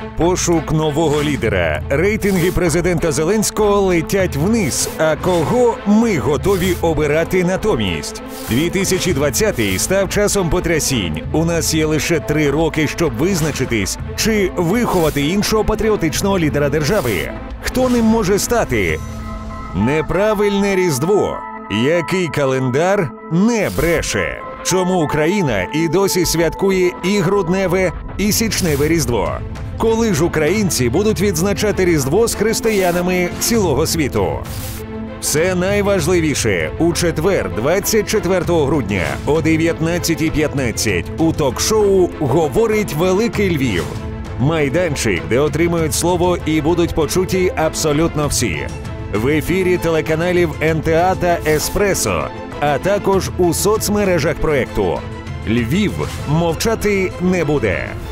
Пошук нового лідера. Рейтинги президента Зеленського летять вниз. А кого ми готові обирати натомість? 2020-й став часом потрясінь. У нас є лише 3 роки, щоб визначитись, чи виховати іншого патріотичного лідера держави. Хто ним може стати? Неправильне Різдво. Який календар не бреше? Чому Україна і досі святкує і грудневе, і січневе Різдво? Коли ж українці будуть відзначати Різдво з християнами цілого світу? Все найважливіше у четвер, 24 грудня о 19:15 у ток-шоу «Говорить Великий Львів». Майданчик, де отримують слово і будуть почуті абсолютно всі. В ефірі телеканалів НТА та Еспресо, а також у соцмережах проекту. Львів мовчати не буде.